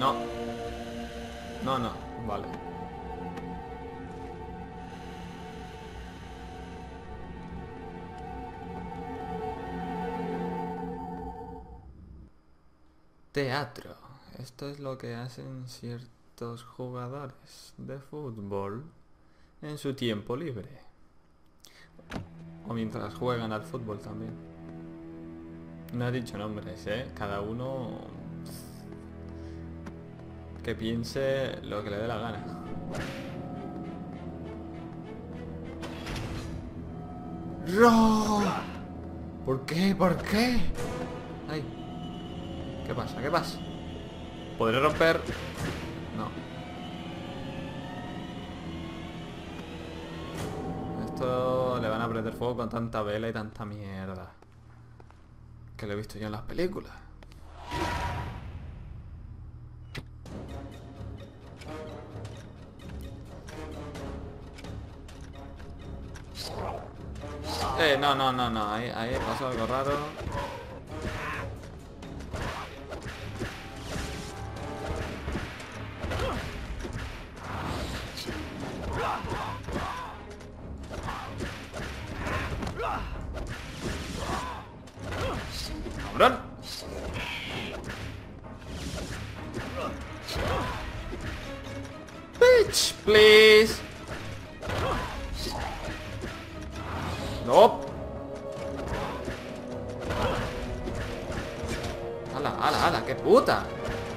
No. No, no. Vale. Teatro. Esto es lo que hacen ciertos jugadores de fútbol en su tiempo libre. O mientras juegan al fútbol también. No he dicho nombres, ¿eh? Cada uno que piense lo que le dé la gana. ¡No! ¿Por qué? ¿Por qué? Ay. ¿Qué pasa? ¿Qué pasa? ¿Podré romper? No. Esto le van a prender fuego con tanta vela y tanta mierda. Que lo he visto yo en las películas. No, no, no, no. Ahí pasó algo raro. ¡Cabrón! Bitch, please. No. ¡Hala, hala, hala! ¡Qué puta!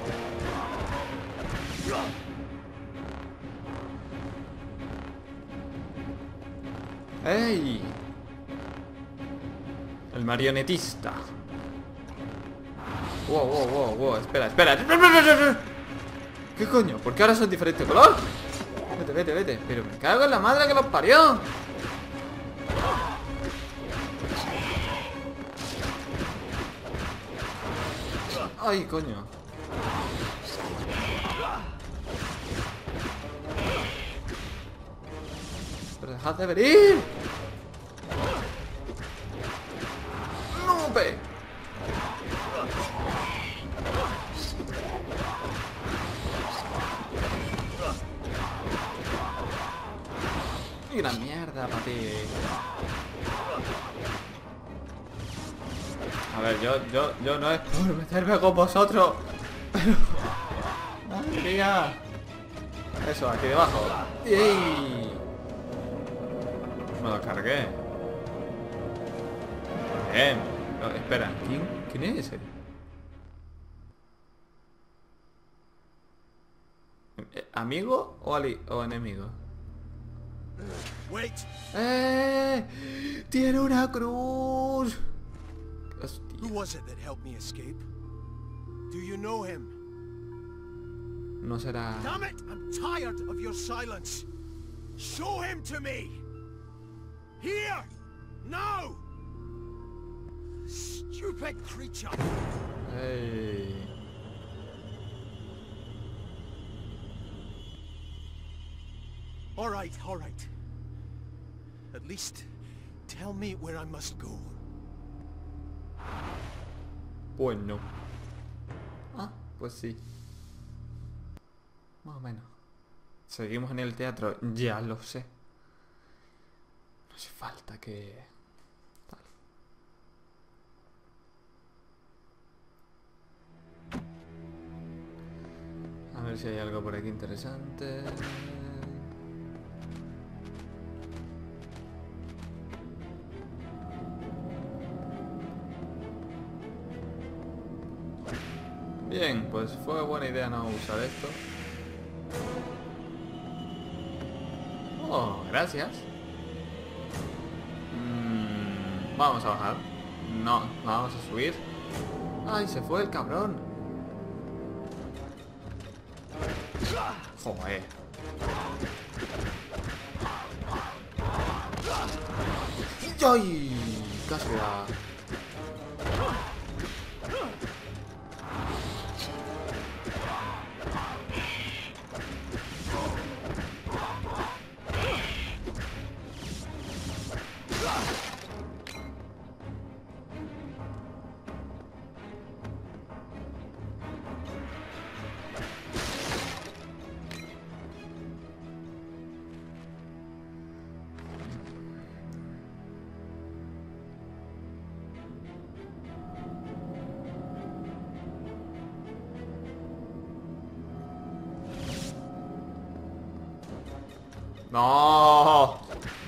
¡Ey! El marionetista. Wow, wow, wow, wow. Espera, espera. ¿Qué coño? ¿Por qué ahora son diferente color? Vete, vete, vete. Pero me cago en la madre que los parió. Ay, coño. Pero dejad de venir. ¡Nube! Y una mierda para ti. A ver, yo no es por meterme con vosotros, pero... ¡Madre mía! Eso, aquí debajo. ¡Ey! Me lo cargué. Bien. No, espera, ¿quién es ese? ¿Amigo o enemigo? Wait. ¡Tiene una cruz! Hostia. Who was it that helped me escape? Do you know him? No será... Damn it! I'm tired of your silence. Show him to me. Here! Now! Stupid creature! Hey. All right, all right. At least tell me where I must go. Pues no. Ah, pues sí. Más o menos. Seguimos en el teatro, ya lo sé. No hace falta que... Tal. A ver si hay algo por aquí interesante. Bien, pues fue buena idea no usar esto. Oh, gracias. Vamos a bajar. No, vamos a subir. Ay, se fue el cabrón. Joder. ¡Ay! Casi da. ¡No!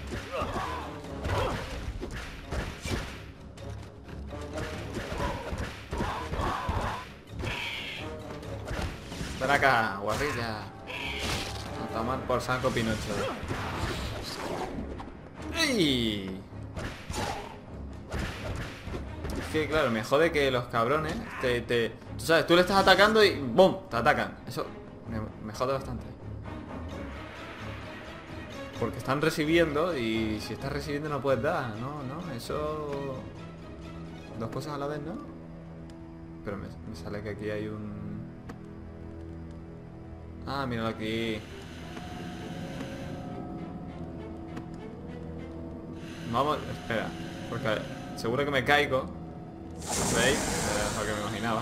Ven acá, guarrilla. A tomar por saco Pinocho. ¡Ey! Es que claro, me jode que los cabrones tú sabes, tú le estás atacando y ¡bum! Te atacan. Eso me jode bastante. Porque están recibiendo y si estás recibiendo no puedes dar. No, no, eso... Dos cosas a la vez, ¿no? Pero me sale que aquí hay un... Ah, míralo aquí. Vamos, espera. Porque seguro que me caigo. ¿Veis? Es lo que me imaginaba.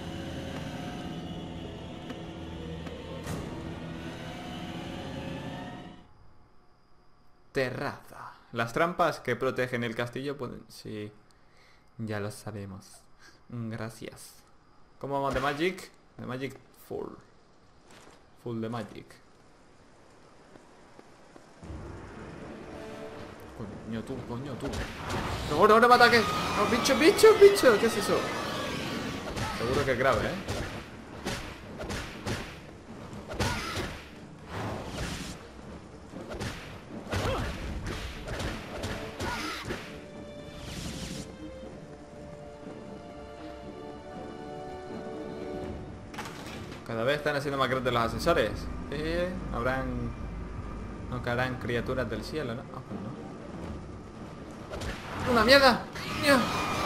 Terraza. Las trampas que protegen el castillo pueden... Sí, ya lo sabemos. Gracias. ¿Cómo vamos de Magic? De Magic full. Full de Magic. Coño tú, coño tú. No, no, no me ataques. No, bicho, bicho, bicho. ¿Qué es eso? Seguro que es grave, ¿eh? Cada vez están haciendo más grandes los asesores. No caerán criaturas del cielo, ¿no? Ah, pues no. ¡Una mierda! ¡Mierda!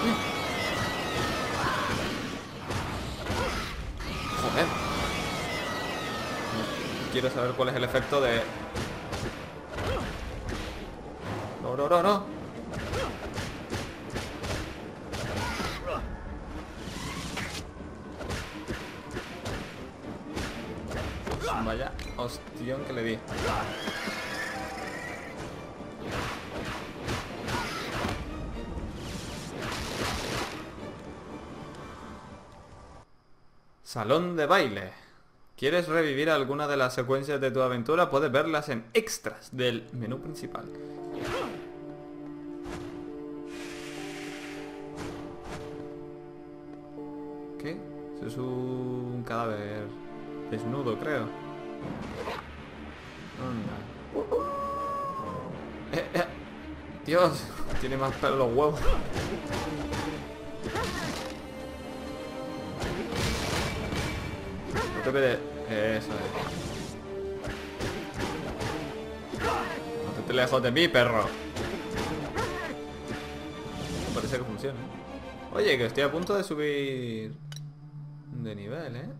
Joder. Quiero saber cuál es el efecto de... No, no, no, no. Vaya hostión que le di. Salón de baile. ¿Quieres revivir alguna de las secuencias de tu aventura? Puedes verlas en extras del menú principal. ¿Qué? Eso es un cadáver desnudo, creo. Dios, tiene más pelo los huevos. No te pedes. Eso es. No te lejos de mí, perro. No parece que funcione. Oye, que estoy a punto de subir de nivel, ¿eh?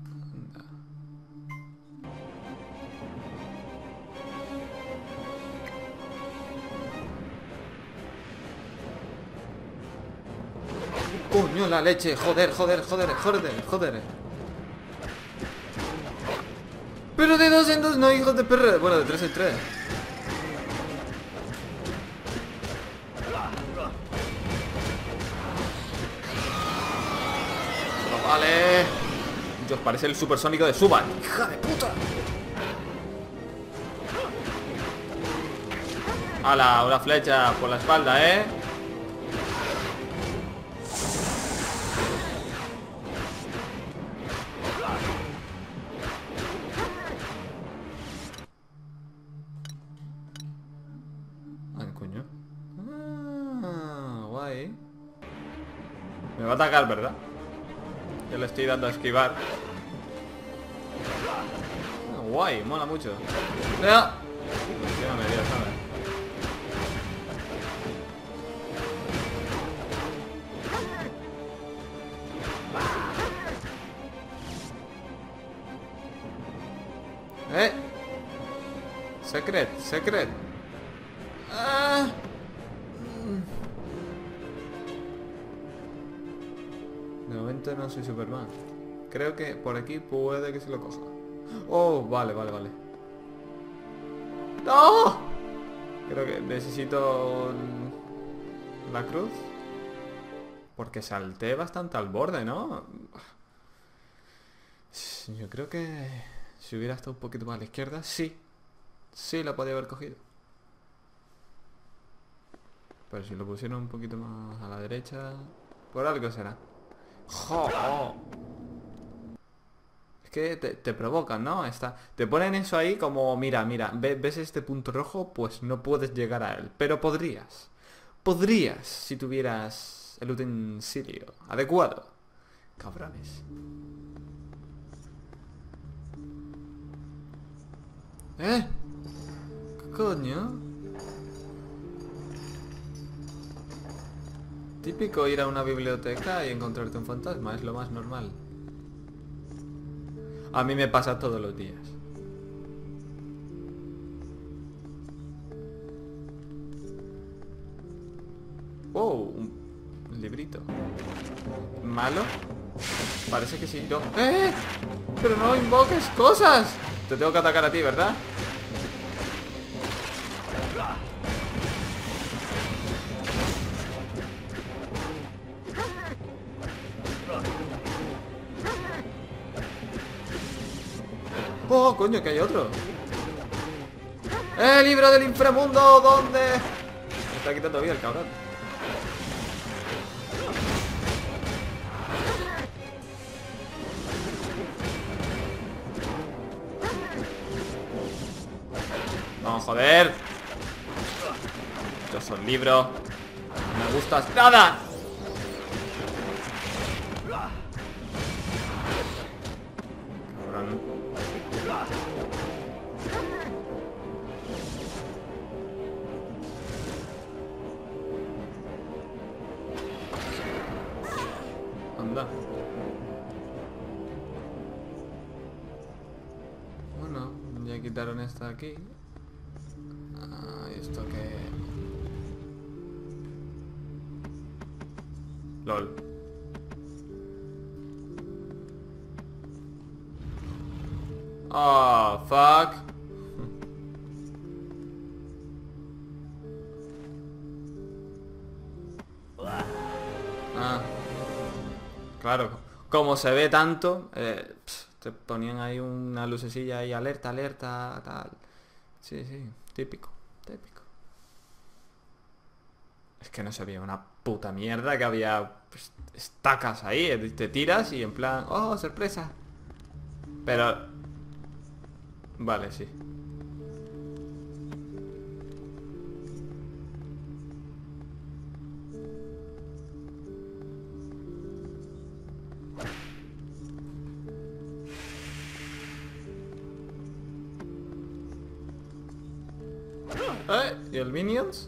Coño la leche, joder, joder, joder, joder, joder. Pero de 2 en 2 no, hijos de perra. Bueno, de 3 en 3. Pero vale. Dios, parece el supersónico de Suban. ¡Hija de puta! ¡Hala! Una flecha por la espalda, ¿eh? Me va a atacar, ¿verdad? Ya le estoy dando a esquivar. Guay, mola mucho. ¡No! Funciona medio, ¿sabes? Secret, secret. Ah. De momento no soy Superman. Creo que por aquí puede que se lo coja. Oh, vale, vale, vale. ¡No! Creo que necesito la cruz. Porque salté bastante al borde, ¿no? Yo creo que si hubiera estado un poquito más a la izquierda, sí. Sí, la podía haber cogido. Pero si lo pusieron un poquito más a la derecha... Por algo será. ¡Jo! Oh. Es que te provocan, ¿no? Te ponen eso ahí como... Mira, ¿ves este punto rojo? Pues no puedes llegar a él. Pero podrías. Podrías si tuvieras el utensilio adecuado. Cabrones. ¿Eh? ¿Qué coño? Típico ir a una biblioteca y encontrarte un fantasma, es lo más normal. A mí me pasa todos los días. Oh, un librito. ¿Malo? Parece que sí. No. ¡Eh! Pero no invoques cosas. Te tengo que atacar a ti, ¿verdad? ¡Oh, coño, que hay otro! ¡Libro del inframundo! ¿Dónde? Me está quitando vida el cabrón. ¡No, joder! Estos son libros. No me gustas nada. Cabrón. Anda. Bueno, ya quitaron esta aquí. ¿Esto qué? LOL. Oh, fuck. Ah. Claro, como se ve tanto, te ponían ahí una lucecilla ahí, alerta, alerta, tal. Sí, sí, típico, típico. Es que no se veía una puta mierda, que había pues, estacas ahí, te tiras y en plan, oh, sorpresa. Pero... Vale, sí. ¿Y el Minions?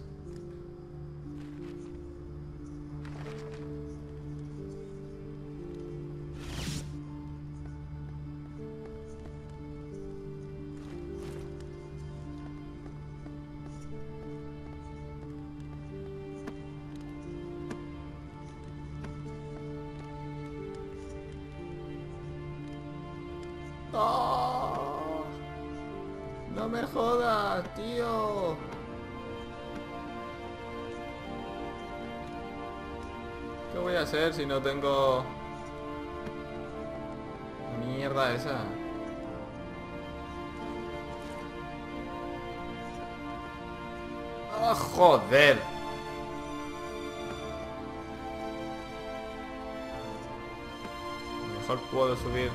¡Oh! ¡No me jodas, tío! ¿Qué voy a hacer si no tengo... mierda esa? ¡Ah, joder! A lo mejor puedo subir.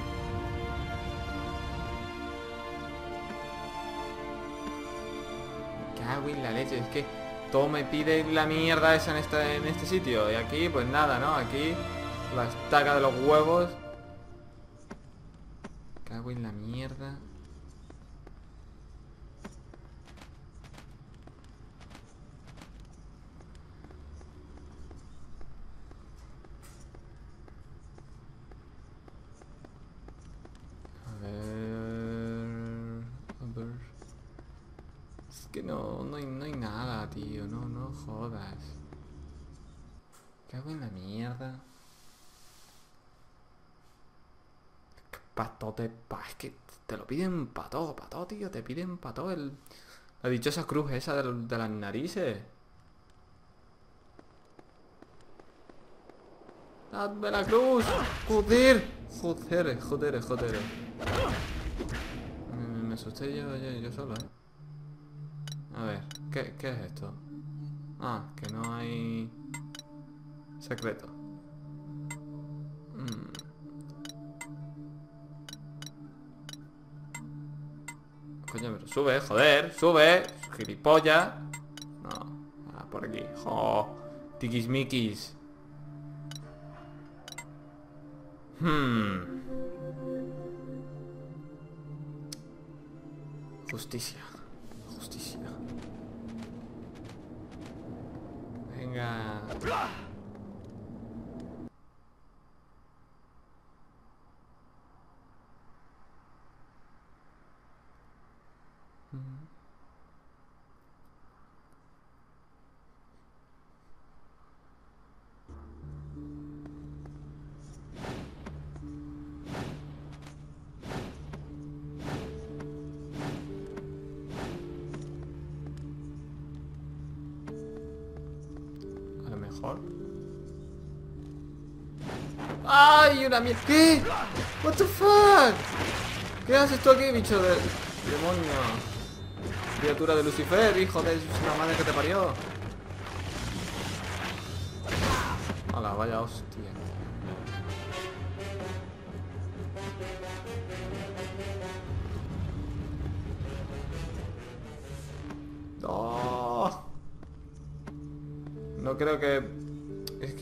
Me cago en la leche, es que todo me pide la mierda esa en este sitio. Y aquí, pues nada, ¿no? Aquí, la estaca de los huevos. Me cago en la mierda. Es que no hay nada, tío. No jodas. ¿Qué hago en la mierda? Patote, es que te lo piden pató, tío. Te piden pató la dichosa cruz esa de las narices. ¡Dadme la cruz! ¡Joder! Joder. Me asusté yo solo, A ver, ¿qué es esto? Ah, que no hay... secreto. Coño, pero sube, joder, sube. Gilipollas. No, por aquí. Jo, tiquismiquis. Justicia. Justicia. Venga. A lo mejor. ¡Ay, una mierda! ¿Qué? What the fuck? ¿Qué haces tú aquí, bicho de demonio? Criatura de Lucifer, hijo de la madre que te parió. Hola, vaya hostia. No. No creo que... Es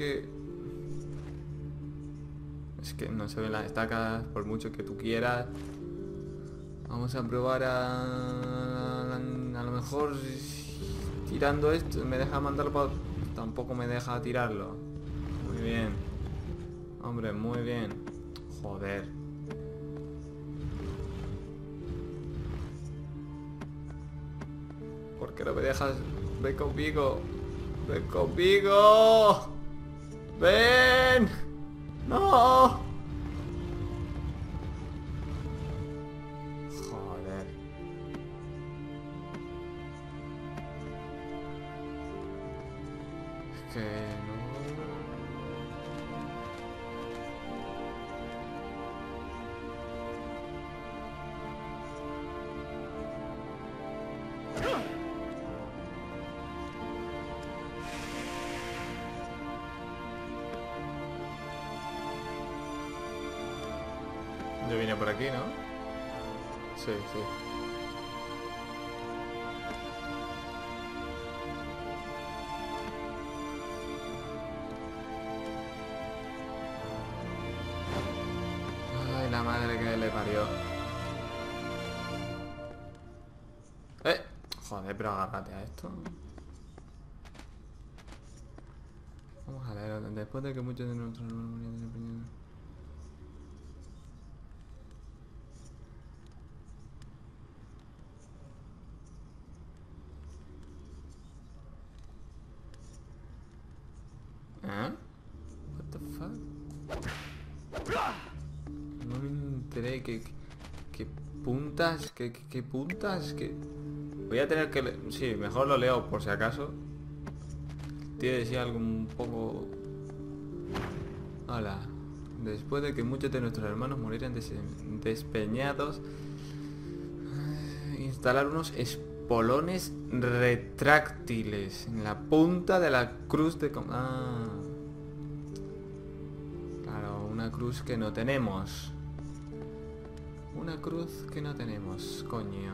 que no se ven las estacas por mucho que tú quieras. Vamos a probar a lo mejor tirando esto. Me deja mandarlo para... Tampoco me deja tirarlo. Muy bien. Hombre, muy bien. Joder. ¿Por qué no me dejas? Ven conmigo. Ven conmigo. Ven. No. Joder. Es que no. Yo vine por aquí, ¿no? Sí, sí. Ay, la madre que le parió. Joder, pero agárrate a esto. Vamos a ver, después de que muchos de nuestros hermanos murieron en el ¿eh? What the fuck? No me enteré que puntas, que puntas, que... Voy a tener que... Sí, mejor lo leo por si acaso. Tiene que decir algo un poco... Hola. Después de que muchos de nuestros hermanos murieran despeñados, instalar unos espolones retráctiles en la punta de la cruz de... Claro, una cruz que no tenemos. Una cruz que no tenemos, coño.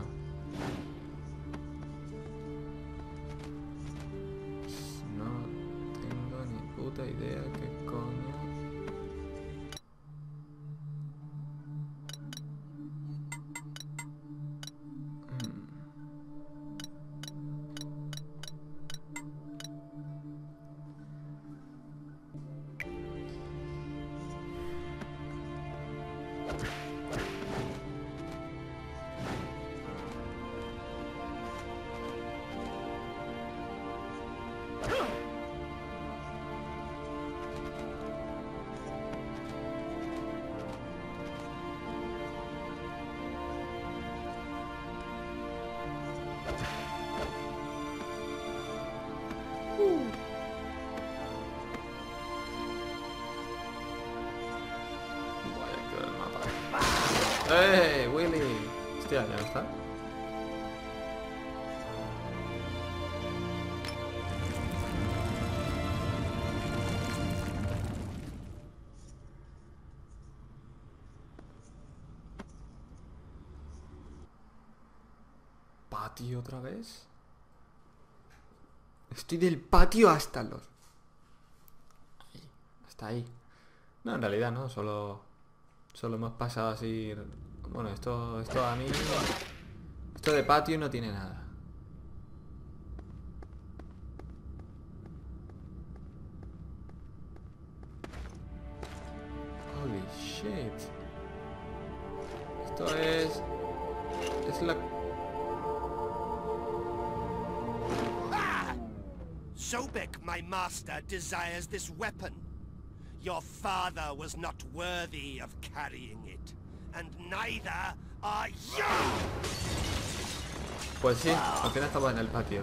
No tengo ni puta idea qué coño. ¡Eh, Willy! Hostia, ya está. patio otra vez? Estoy del patio hasta los... Ahí, hasta ahí. No, en realidad no, solo hemos pasado así... Bueno, esto a mí... Esto de patio no tiene nada. Holy shit. Esto es... Es la... Sobek, my master, desires this weapon. Your father was not worthy of carrying it, and neither are you! Pues sí, al final estamos en el patio.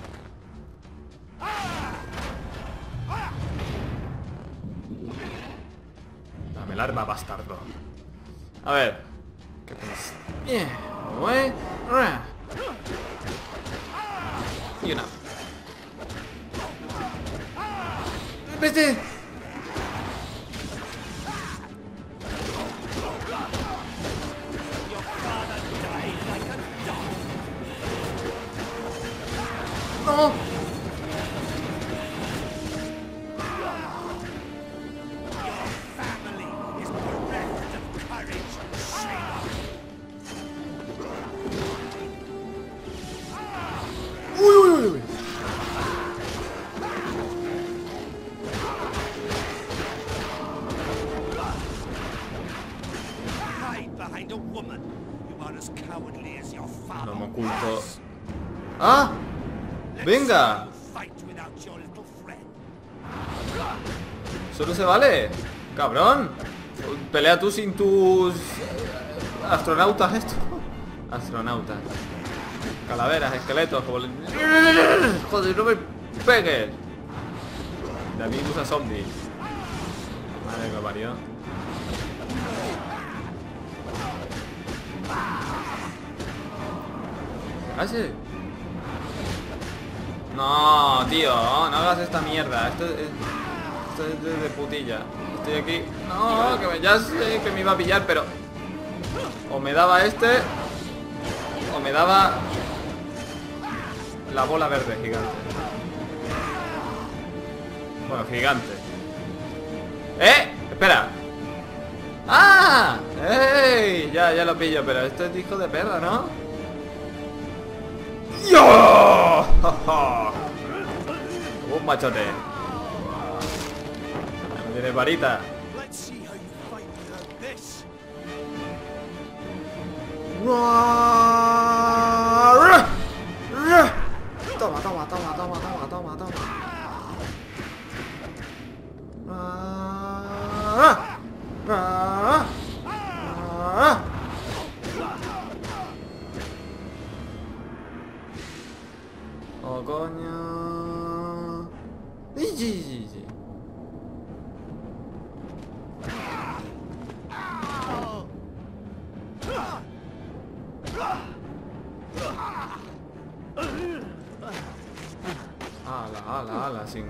Dame el arma, bastardo. A ver. ¿Qué pasa? Bien. Y una. ¡Vete! ¡No! ¡Uy, uy, uy, uy! Behind a woman, you are as cowardly as your father. No me oculto. ¡Ah! ¡Venga! ¿Solo se vale? ¡Cabrón! Pelea tú sin tus... astronautas esto. Astronautas. Calaveras, esqueletos. Joder, no me pegues. David usa zombie. Madre que me parió. ¿Hace? No, tío, no hagas esta mierda. Esto es de putilla. Estoy aquí. No, ya sé que me iba a pillar, pero... O me daba este... O me daba... La bola verde gigante. Bueno, gigante. Espera. ¡Ah! ¡Ey! Ya lo pillo, pero esto es hijo de perra, ¿no? ¡Yo! Un machote. No tiene varita. Toma, toma, toma, toma, toma, toma, toma. Oh, coño. Ala, sin...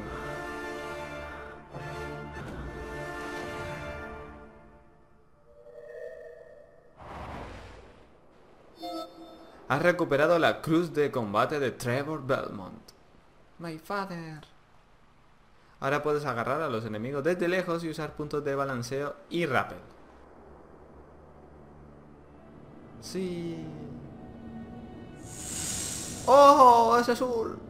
Has recuperado la cruz de combate de Trevor Belmont. My father. Ahora puedes agarrar a los enemigos desde lejos y usar puntos de balanceo y rappel. Sí. ¡Oh! ¡Es azul!